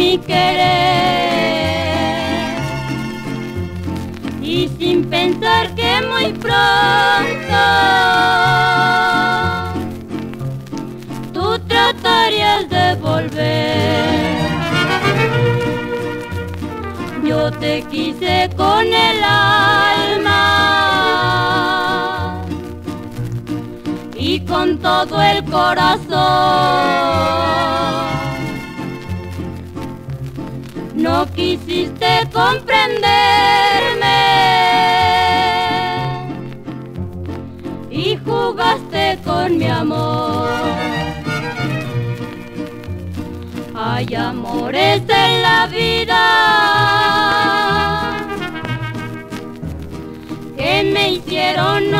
mi querer, y sin pensar que muy pronto tú tratarías de volver. Yo te quise con el alma y con todo el corazón. No quisiste comprenderme y jugaste con mi amor. Hay amores en la vida que me hicieron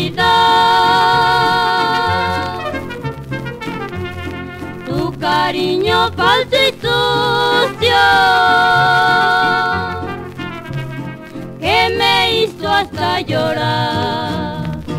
olvidar tu cariño falso y sucio que me hizo hasta llorar.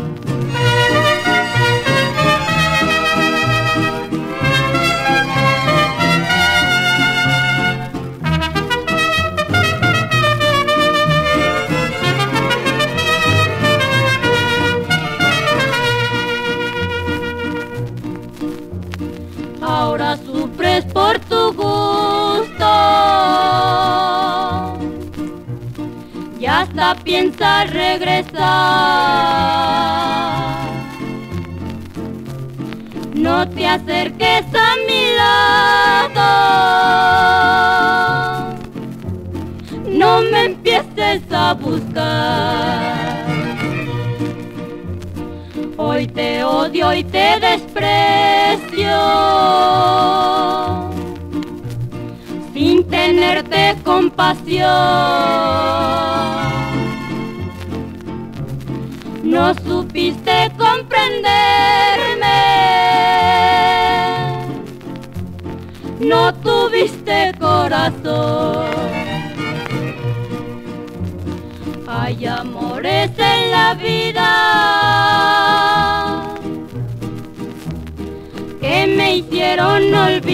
Ahora sufres por tu gusto y hasta piensas regresar. No te acerques a mi lado, no me empieces a buscar. Hoy te odio y te desprecio, sin tenerte compasión. No supiste comprenderme, no tuviste corazón. Hay amores en la vida que me hicieron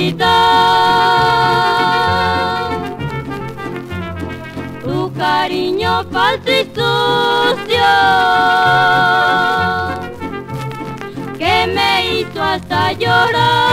olvidar tu cariño falso y sucio que me hizo hasta llorar.